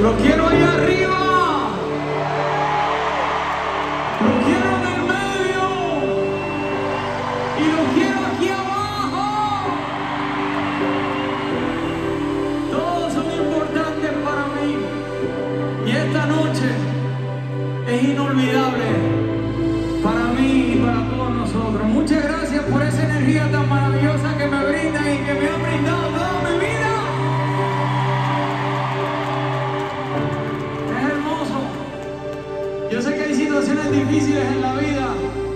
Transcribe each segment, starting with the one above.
Lo quiero ahí arriba. Lo quiero en el medio. Y lo quiero aquí abajo. Todos son importantes para mí. Y esta noche es inolvidable para mí y para todos nosotros. Muchas gracias por esa energía tan maravillosa que me brindan y que me han brindado toda mi vida. Es hermoso. Yo sé que hay situaciones difíciles en la vida,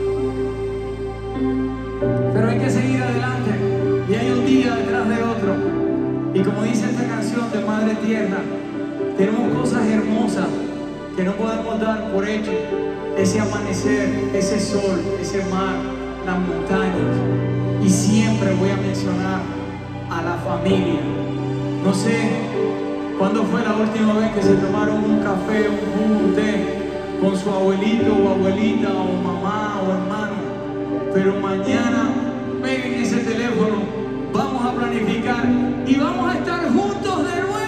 pero hay que seguir adelante. Y hay un día detrás de otro. Y como dice esta canción de Madre Tierra, tenemos cosas hermosas que no podemos dar por hecho. Ese amanecer, ese sol, ese mar, las montañas. Y siempre voy a mencionar a la familia. No sé cuándo fue la última vez que se tomaron un café, un jugo, un té con su abuelito o abuelita o mamá o hermano. Pero mañana peguen ese teléfono, vamos a planificar y vamos a estar juntos de nuevo.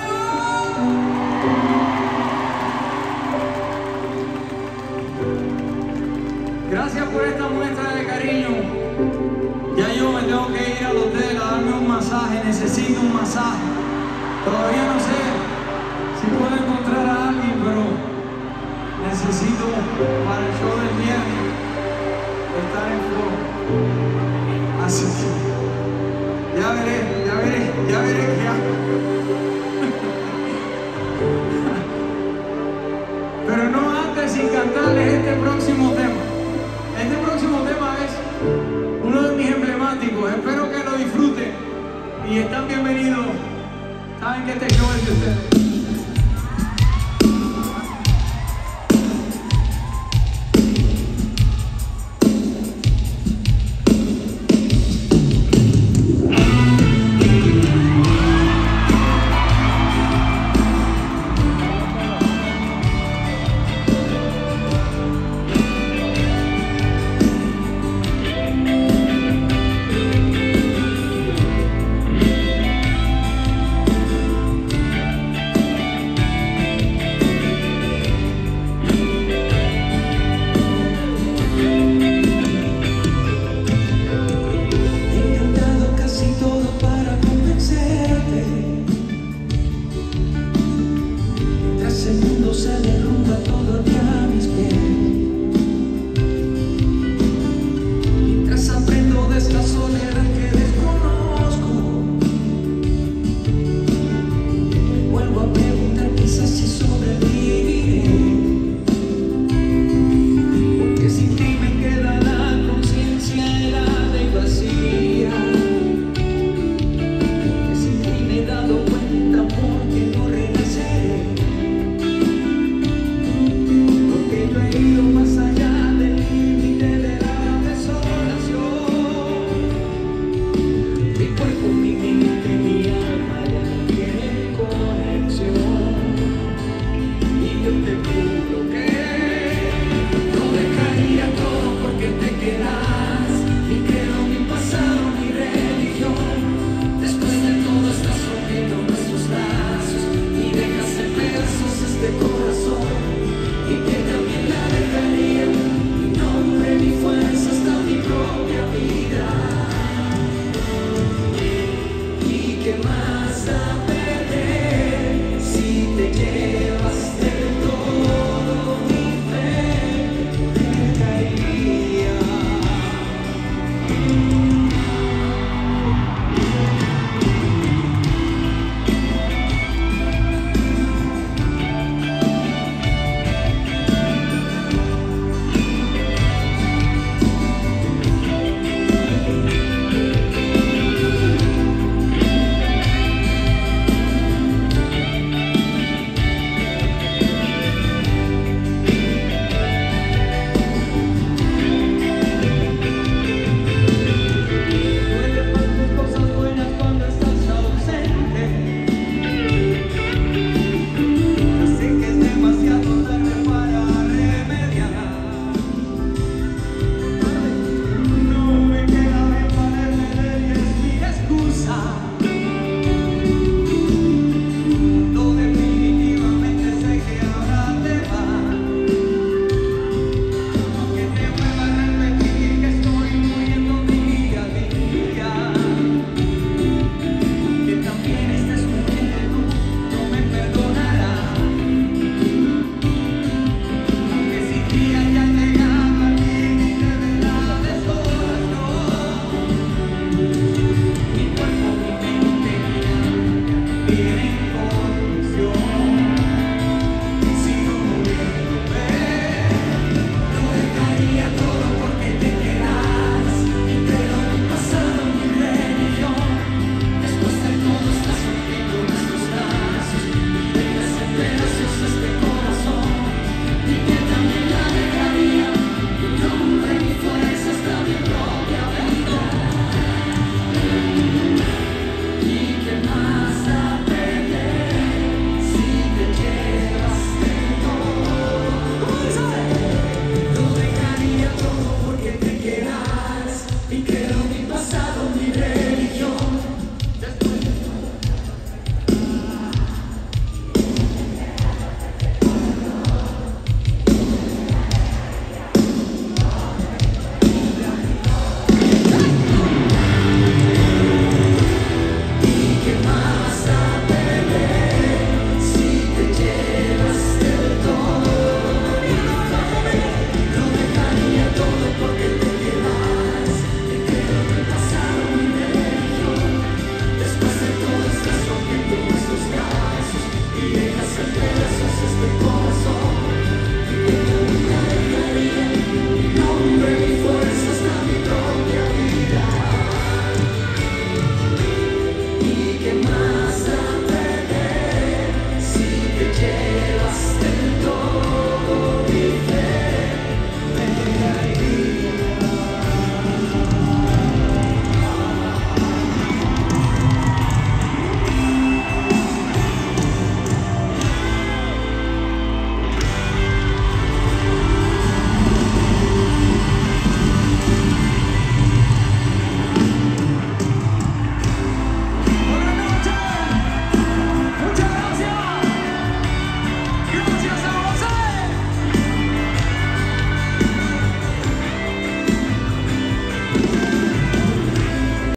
Gracias por esta muestra de cariño. Ya yo me tengo que ir al hotel a darme un masaje. Necesito un masaje. Todavía no sé si puedo encontrar a alguien, pero necesito para el show del viernes estar en flor. Así que ya veré qué hago. Pero no antes sin cantarles este próximo tema. Este próximo tema es uno de mis emblemáticos. Espero que lo disfruten y están bienvenidos. Saben que este show es de ustedes. que más